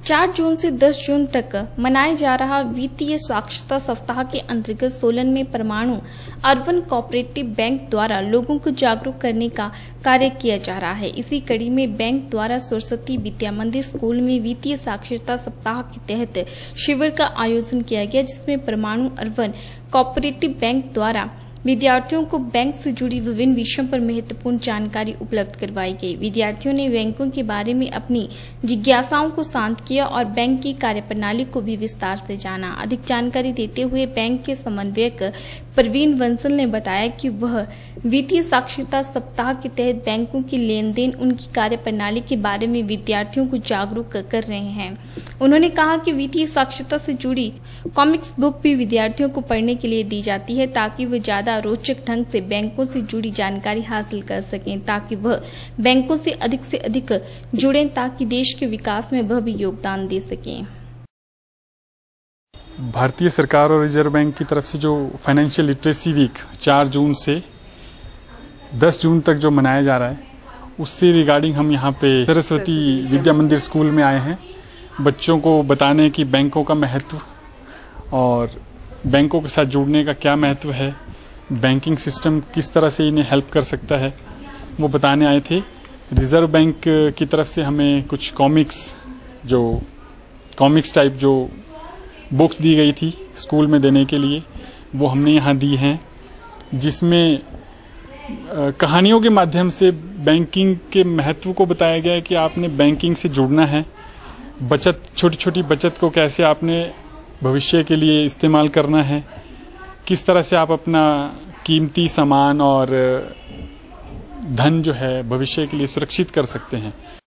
4 जून से 10 जून तक मनाया जा रहा वित्तीय साक्षरता सप्ताह के अंतर्गत सोलन में परमाणु अर्बन कोऑपरेटिव बैंक द्वारा लोगों को जागरूक करने का कार्य किया जा रहा है। इसी कड़ी में बैंक द्वारा सरस्वती विद्या मंदिर स्कूल में वित्तीय साक्षरता सप्ताह के तहत शिविर का आयोजन किया गया, जिसमें परमाणु अर्बन कोऑपरेटिव बैंक द्वारा विद्यार्थियों को बैंक से जुड़ी विभिन्न विषयों पर महत्वपूर्ण जानकारी उपलब्ध करवाई गई। विद्यार्थियों ने बैंकों के बारे में अपनी जिज्ञासाओं को शांत किया और बैंक की कार्यप्रणाली को भी विस्तार से जाना। अधिक जानकारी देते हुए बैंक के समन्वयक प्रवीण बंसल ने बताया कि वह वित्तीय साक्षरता सप्ताह के तहत बैंकों की लेन देन, उनकी कार्यप्रणाली के बारे में विद्यार्थियों को जागरूक कर रहे हैं। उन्होंने कहा कि वित्तीय साक्षरता से जुड़ी कॉमिक्स बुक भी विद्यार्थियों को पढ़ने के लिए दी जाती है, ताकि वह ज्यादा रोचक ढंग से बैंकों से जुड़ी जानकारी हासिल कर सकें, ताकि वह बैंकों से अधिक जुड़ें, ताकि देश के विकास में वह भी योगदान दे सकें। भारतीय सरकार और रिजर्व बैंक की तरफ से जो फाइनेंशियल लिटरेसी वीक 4 जून से 10 जून तक जो मनाया जा रहा है, उससे रिगार्डिंग हम यहाँ पे सरस्वती विद्या मंदिर स्कूल में आए हैं बच्चों को बताने की बैंकों का महत्व और बैंकों के साथ जुड़ने का क्या महत्व है, बैंकिंग सिस्टम किस तरह से इन्हें हेल्प कर सकता है, वो बताने आए थे। रिजर्व बैंक की तरफ से हमें कुछ कॉमिक्स टाइप जो बुक्स दी गई थी स्कूल में देने के लिए, वो हमने यहाँ दी हैं, जिसमें कहानियों के माध्यम से बैंकिंग के महत्व को बताया गया है कि आपने बैंकिंग से जुड़ना है, बचत, छोटी छोटी बचत को कैसे आपने भविष्य के लिए इस्तेमाल करना है, किस तरह से आप अपना कीमती सामान और धन जो है भविष्य के लिए सुरक्षित कर सकते हैं।